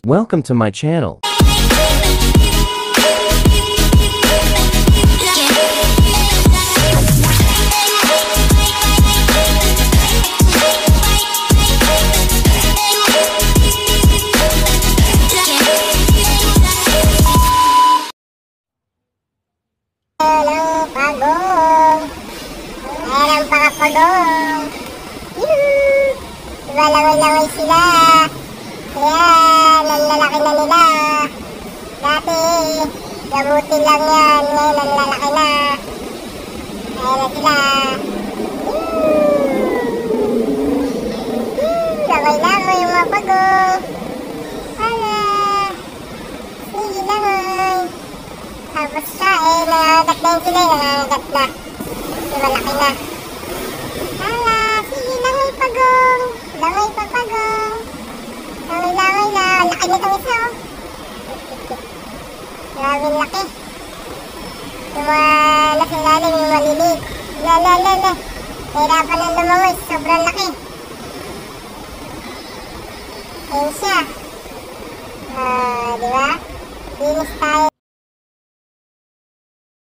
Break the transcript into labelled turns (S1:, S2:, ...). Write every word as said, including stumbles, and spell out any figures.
S1: Welcome to my channel.
S2: Ng pagong. Ayan ang pakapagong. Yuhuu! Diba langoy-langoy sila. Ayan, ang lalaki na nila. Dati, gamutin lang yan. Ngayon, ang lalaki na. Ayan na sila. Yuhuu! Langoy-langoy yung mga pagong. Hala! Sige langoy. Tapos siya eh, nangangagat na yun sila eh, nangangagat na. Kasi malaki na. Hala, sige, langoy pagong. Langoy pa pagong. Langoy-langoy na, laki nitong isa oh. Grabe laki. Yung mga nasa ilalim, yung maliliit. Lalalala. Hirapan ng lumangoy, sobrang laki. Ayun siya. Ah, di ba? Linis tayo.